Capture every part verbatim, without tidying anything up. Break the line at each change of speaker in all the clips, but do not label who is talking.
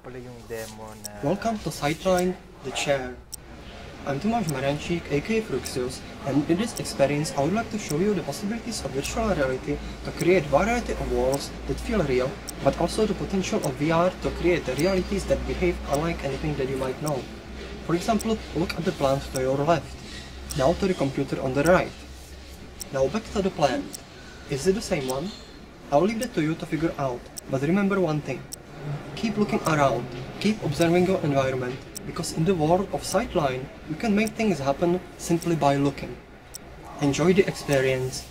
pala yung demo na...
Welcome to Sightline, The Chair. I'm Tomasz Maranchik, aka Fruxius, and in this experience I would like to show you the possibilities of virtual reality to create variety of worlds that feel real, but also the potential of V R to create the realities that behave unlike anything that you might know. For example, look at the plant to your left, now to the computer on the right. Now back to the plant. Is it the same one? I'll leave that to you to figure out, but remember one thing. Keep looking around, keep observing your environment, because in the world of Sightline, you can make things happen simply by looking. Enjoy the experience.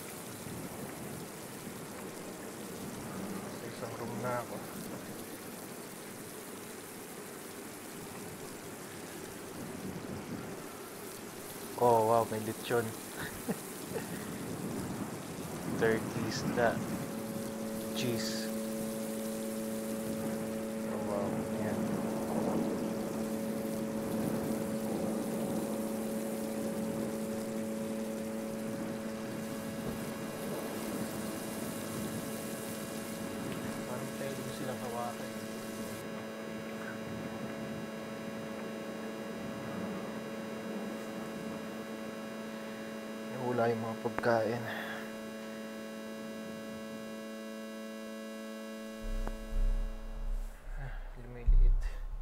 na ako. Oh wow, may lechon. Turkey isda. Cheese. Oh wow, yan. Parang pwede mo silang hawakan. Wala yung mga pagkain. Lumiliit.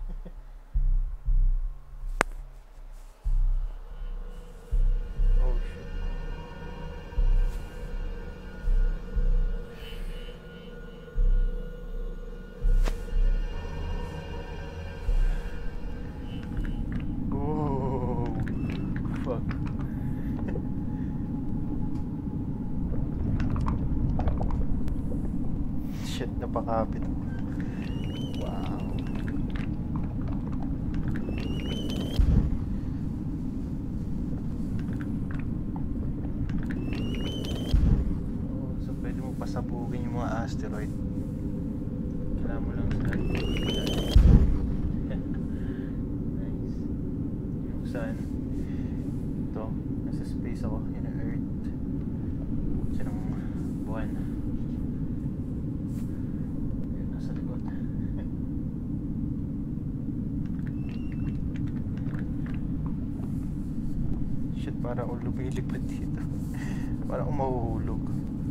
Oh shit. Oh fuck. Shit, napakapit. Wow. Oh, so pwede mo pasabugin yung mga asteroid. Kailangan mo lang sila. Nice. Yung sun. Ito, nasa space ako. Yun ang Earth. Siya ng buwan. Shit, parang ako lumilipad dito. Parang ako mahuhulog.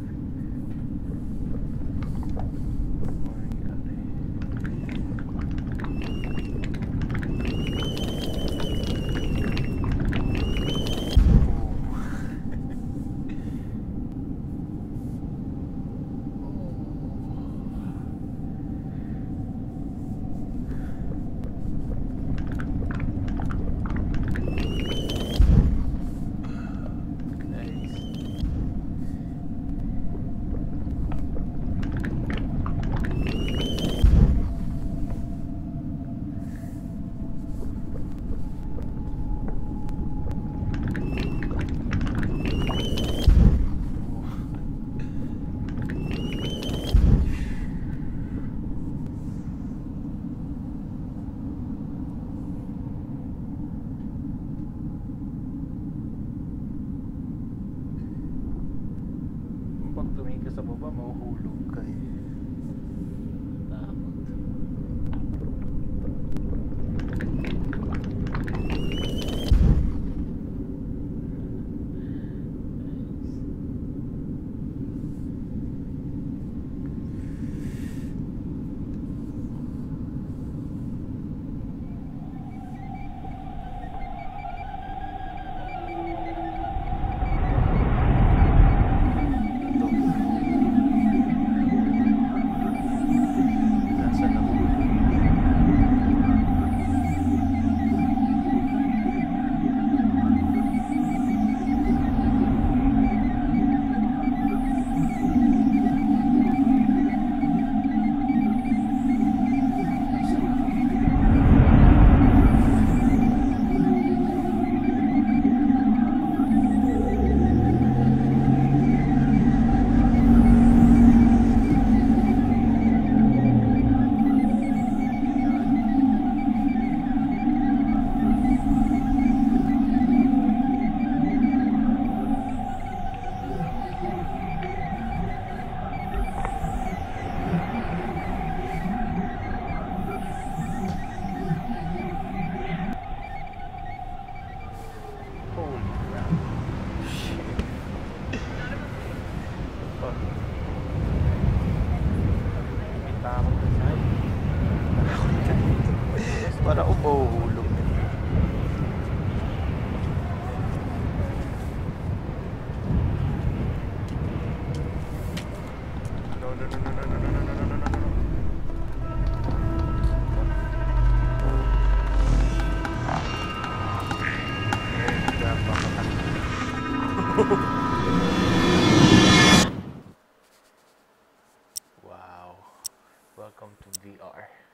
Pag tumingin ka sa baba, mahuhulog ka eh. Takot. Para umuhulog. No, no, no, no, no, no, no, no, no, no, no, no. Wow. Welcome to V R.